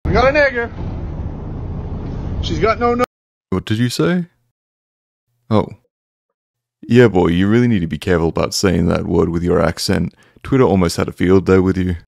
We got a nigger. She's got no. What did you say? Oh. Yeah, boy, you really need to be careful about saying that word with your accent. Twitter almost had a field day with you.